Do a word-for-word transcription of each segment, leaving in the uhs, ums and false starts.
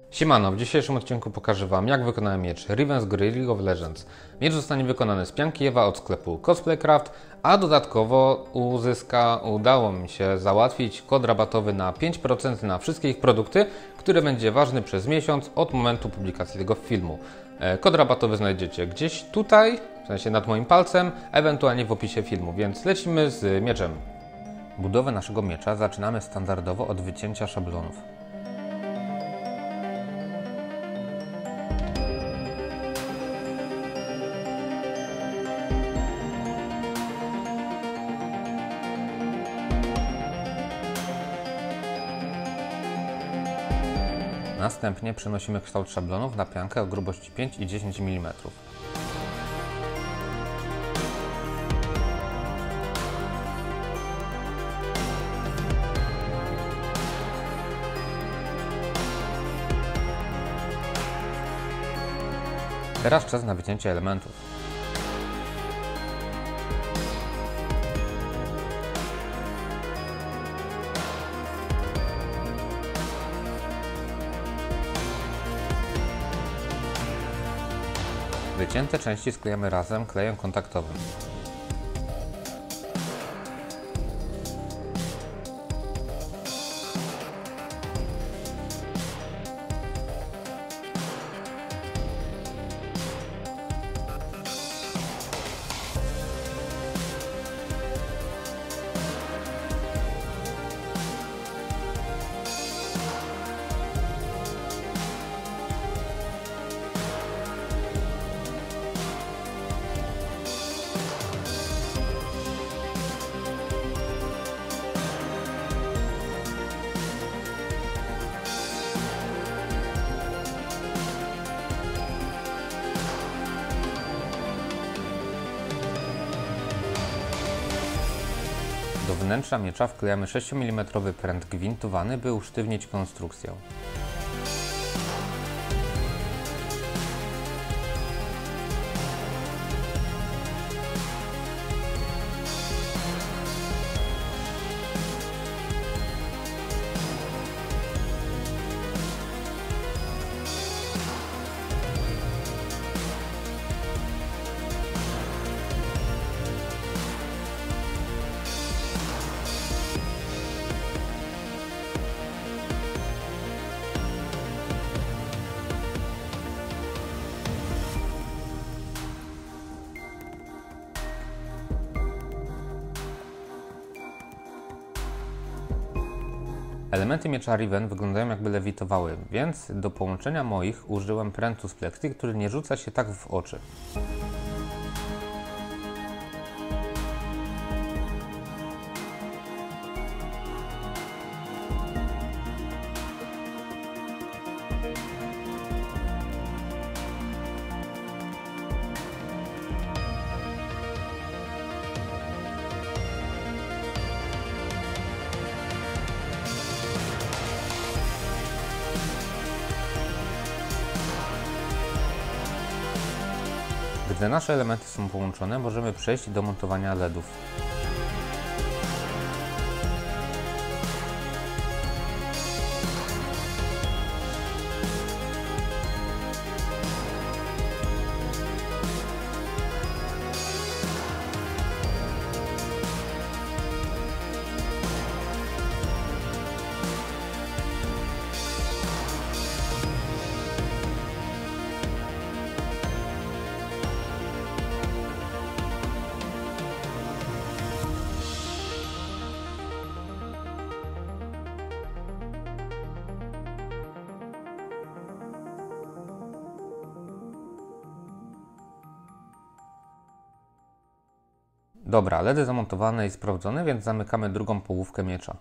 Siemano, w dzisiejszym odcinku pokażę Wam, jak wykonałem miecz Riven z gry League of Legends. Miecz zostanie wykonany z pianki Ewa od sklepu Cosplaycraft, a dodatkowo uzyska, udało mi się załatwić kod rabatowy na pięć procent na wszystkie ich produkty, który będzie ważny przez miesiąc od momentu publikacji tego filmu. Kod rabatowy znajdziecie gdzieś tutaj, w sensie nad moim palcem, ewentualnie w opisie filmu, więc lecimy z mieczem. Budowę naszego miecza zaczynamy standardowo od wycięcia szablonów. Następnie przenosimy kształt szablonów na piankę o grubości pięć i dziesięć milimetrów. Teraz czas na wycięcie elementów. Wycięte części sklejamy razem klejem kontaktowym. Do wnętrza miecza wklejamy sześć milimetrów pręt gwintowany, by usztywnić konstrukcję. Elementy miecza Riven wyglądają, jakby lewitowały, więc do połączenia moich użyłem prętu z plekty, który nie rzuca się tak w oczy. Gdy nasze elementy są połączone, możemy przejść do montowania ledów. Dobra, ledy zamontowane i sprawdzone, więc zamykamy drugą połówkę miecza.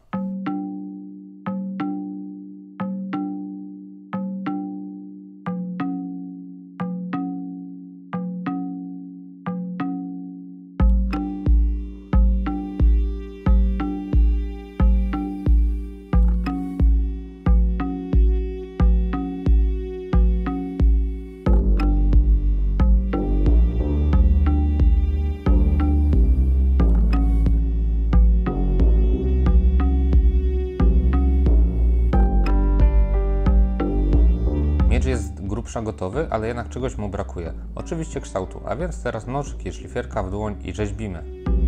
Miecz jest grubsza gotowy, ale jednak czegoś mu brakuje. Oczywiście kształtu, a więc teraz nożyk i szlifierka w dłoń i rzeźbimy.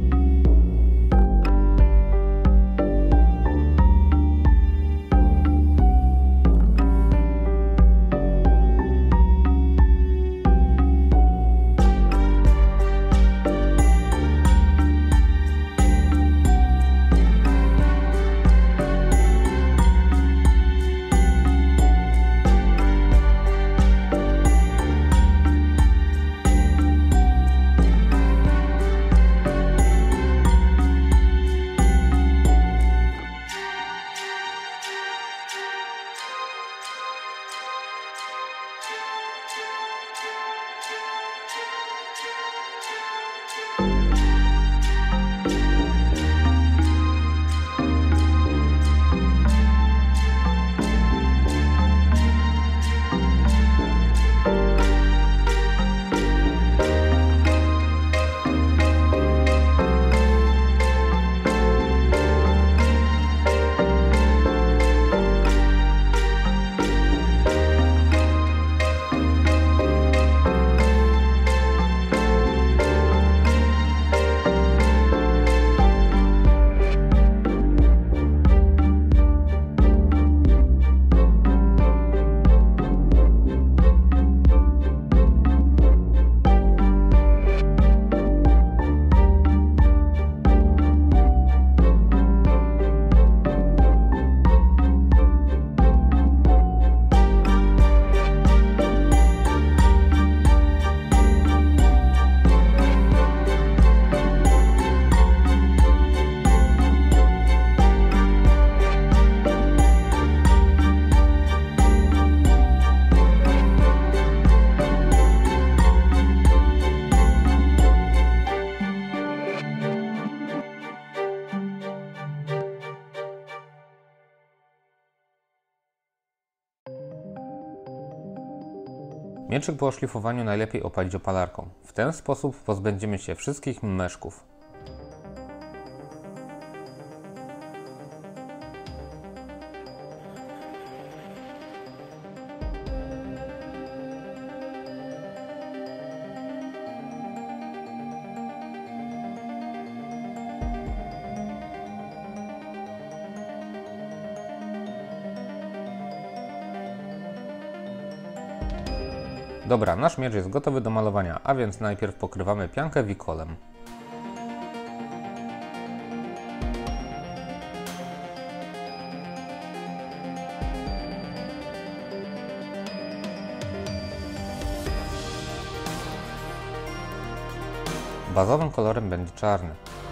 Mieczyk po oszlifowaniu najlepiej opalić opalarką. W ten sposób pozbędziemy się wszystkich meszków. Dobra, nasz miecz jest gotowy do malowania, a więc najpierw pokrywamy piankę wikolem. Bazowym kolorem będzie czarny.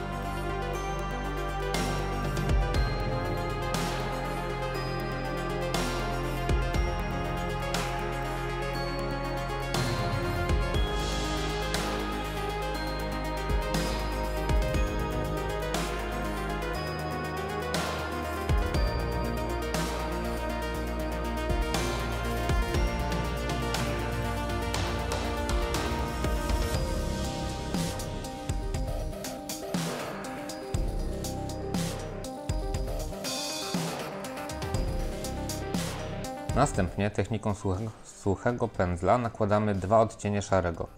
Następnie techniką suchego, suchego pędzla nakładamy dwa odcienie szarego.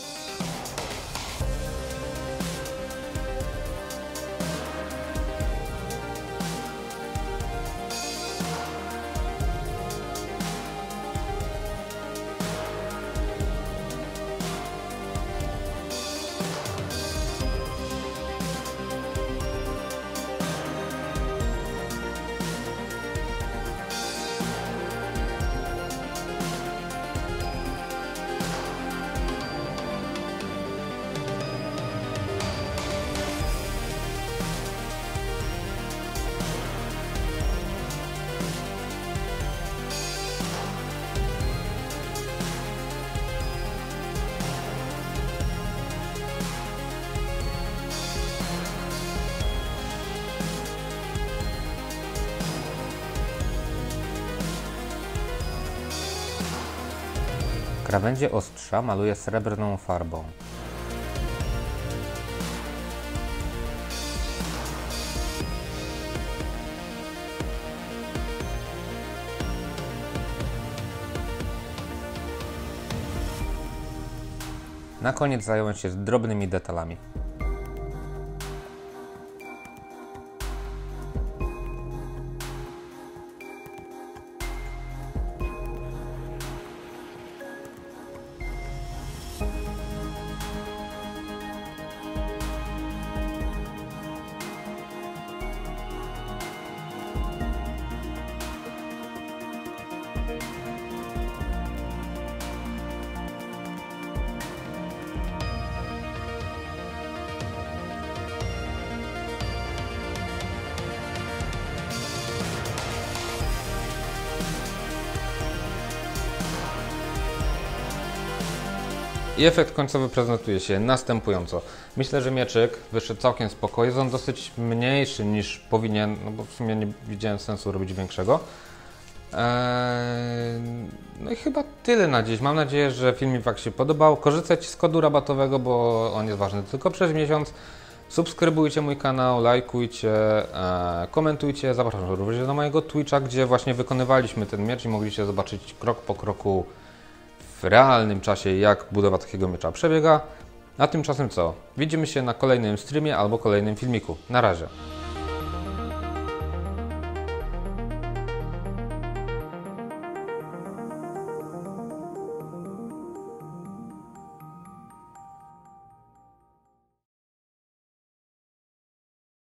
Krawędzie ostrza maluję srebrną farbą. Na koniec zająłem się drobnymi detalami. I efekt końcowy prezentuje się następująco. Myślę, że mieczyk wyszedł całkiem spoko. Jest on dosyć mniejszy niż powinien, no bo w sumie nie widziałem sensu robić większego. Eee, no i chyba tyle na dziś. Mam nadzieję, że filmik Wam się podobał. Korzystajcie z kodu rabatowego, bo on jest ważny tylko przez miesiąc. Subskrybujcie mój kanał, lajkujcie, e, komentujcie. Zapraszam również do mojego Twitcha, gdzie właśnie wykonywaliśmy ten miecz i mogliście zobaczyć krok po kroku w realnym czasie, jak budowa takiego miecza przebiega. A tymczasem co? Widzimy się na kolejnym streamie albo kolejnym filmiku. Na razie.